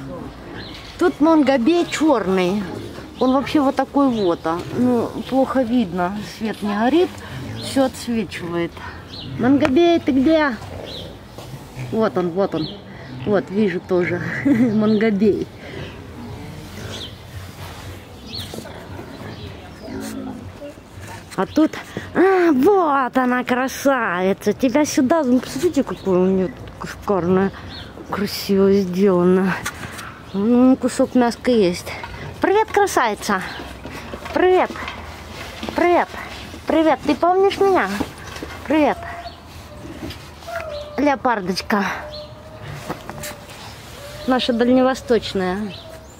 Тут мангобей черный. Он вообще вот такой вот. Ну, плохо видно. Свет не горит. Все отсвечивает. Мангобей, ты где? Вот он, вот он. Вот, вижу тоже. Мангобей. А тут... вот она, красавица. Тебя сюда... Ну, посмотрите, какое у нее шикарное, красиво сделано. Ну, кусок мяска есть. Привет, красавица. Привет. Привет. Привет. Ты помнишь меня? Привет. Леопардочка. Наша дальневосточная.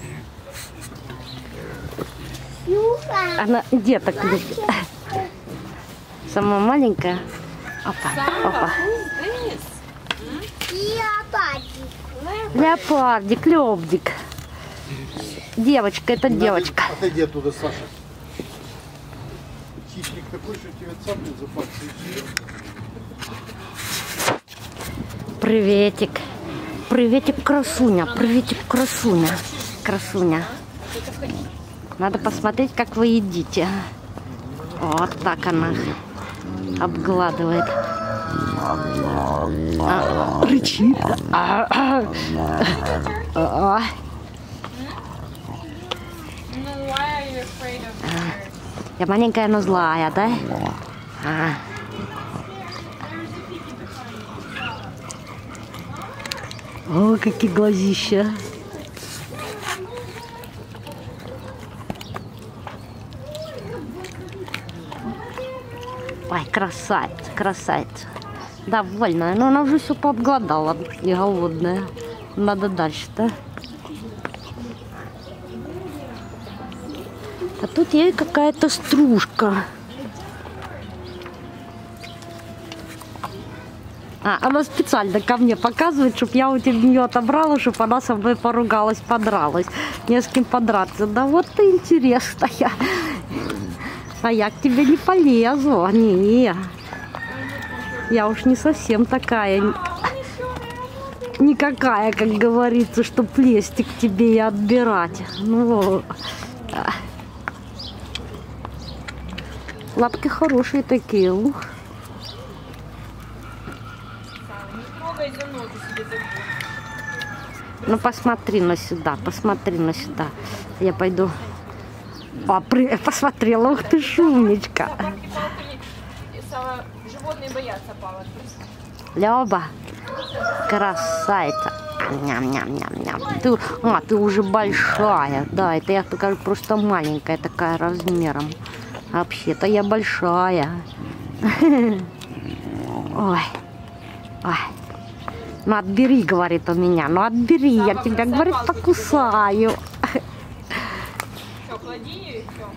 Она деток любит. Самая маленькая. Опа, опа. Леопардик, лебдик. Девочка, это девочка. Отойди оттуда, Саша. Хищник такой, что тебя цапнет за пальцы. Приветик. Приветик, красуня. Приветик, красуня. Красуня. Надо посмотреть, как вы едите. Вот так она обгладывает. Рычит. Я маленькая, но злая, да? О, какие глазища. Ой, красавица, красавица. Довольная. Но она уже все пообгладала и голодная. Надо дальше-то. А тут ей какая-то стружка. Она специально ко мне показывает, чтобы я у нее отобрала, чтобы она со мной поругалась, подралась. Не с кем подраться. Да вот ты интересная. А я к тебе не полезу. Не. Я уж не совсем такая. Никакая, как говорится, что лезть к тебе и отбирать. Ну, лапки хорошие такие. Ух. Ну посмотри на сюда, посмотри на сюда. Я пойду. Посмотрела, ух ты, шумничка. Животные боятся палок. Люба, красавица. Ням-ням-ням-ням. Ты уже большая. Да, это я покажу, просто маленькая такая размером. Вообще-то я большая. Ой. Ой. Ну отбери, говорит у меня. Ну отбери, я тебя, говорит, покусаю. Все, клади ее и все.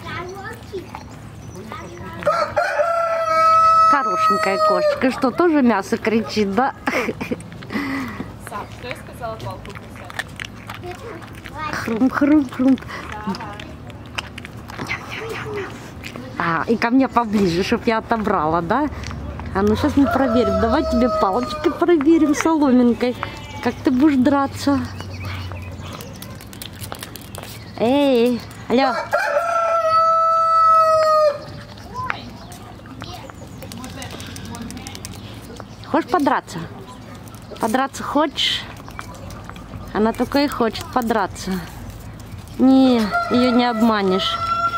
Хорошенькая кошечка. Что, тоже мясо кричит, да? Сам, что я сказала, палку кусать? Хрум-хрум-хрум. И ко мне поближе, чтобы я отобрала, да? А ну сейчас мы проверим. Давай тебе палочкой проверим, соломинкой. Как ты будешь драться? Эй, алло. Хочешь подраться? Подраться хочешь? Она только и хочет подраться. Не, ее не обманешь.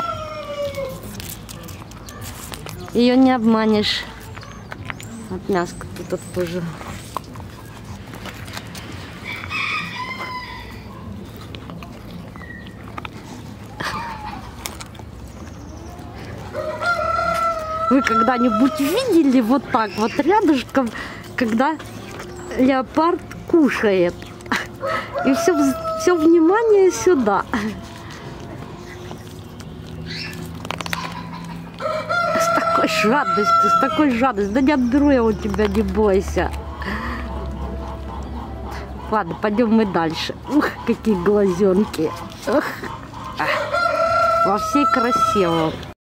Ее не обманешь. Вот мяско тут тоже. Вы когда-нибудь видели вот так вот рядышком, когда леопард кушает? И все внимание сюда. С такой жадностью. Да не отберу я у тебя, не бойся. Ладно, пойдем мы дальше. Ух, какие глазенки. Ух. Во всей красе.